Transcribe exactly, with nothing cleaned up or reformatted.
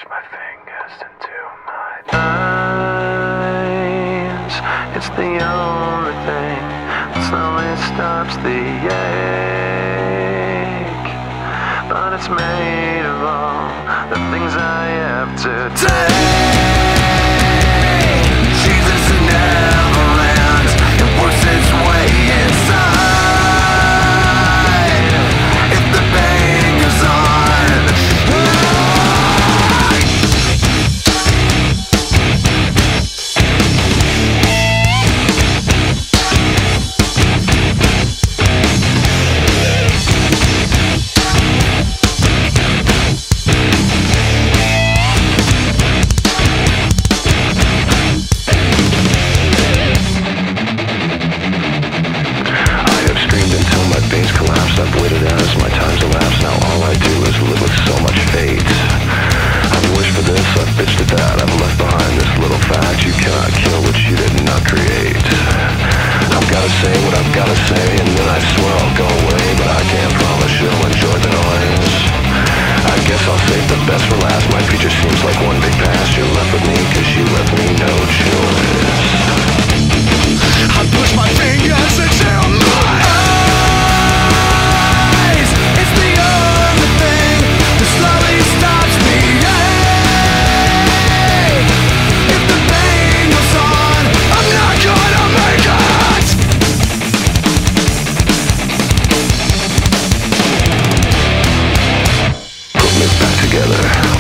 push my fingers into my eyes. It's the only thing that slowly stops the ache. But it's made of all the things I have to take. Jesus never ends. It works its way inside. If the pain goes on, I've waited as my time's elapsed. Now all I do is live with so much fate. I've wished for this, I've bitched at that. I've left behind this little fact: you cannot kill what you did not create. I've gotta say what I've gotta say, and then I swear I'll go away. But I can't promise you'll enjoy the noise. I guess I'll save the best for last. My future seems like one big past. You're left with me cause you left me no choice. I push my fingers into my eyes. It's the only thing that slowly stops me. Yeah. If the pain goes on, I'm not gonna make it. Put me back together.